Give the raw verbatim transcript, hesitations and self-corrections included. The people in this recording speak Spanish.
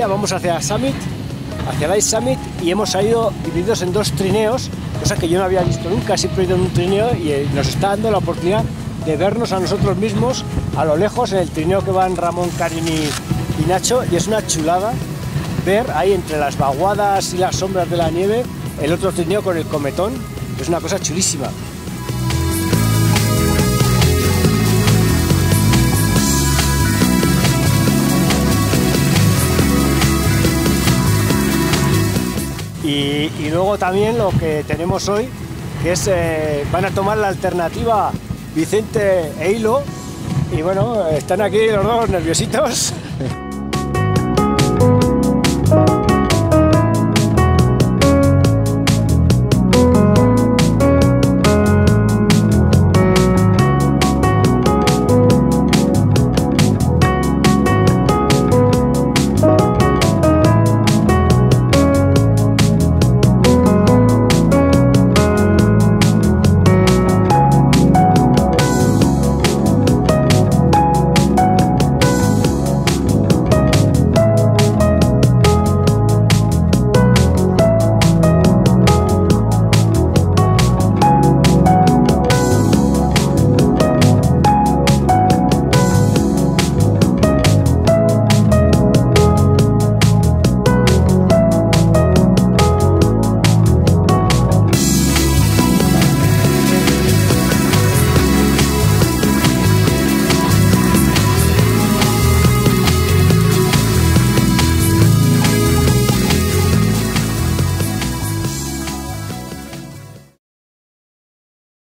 día vamos hacia Summit, hacia el Ice Summit, y hemos salido divididos en dos trineos, cosa que yo no había visto nunca. Siempre he ido en un trineo y nos está dando la oportunidad de vernos a nosotros mismos a lo lejos en el trineo que van Ramón, Karin y, y Nacho, y es una chulada ver ahí entre las vaguadas y las sombras de la nieve el otro trineo con el cometón. Es una cosa chulísima. Y, y luego también lo que tenemos hoy, que es, eh, van a tomar la alternativa Vicente e Hilo, y bueno, están aquí los dos nerviositos.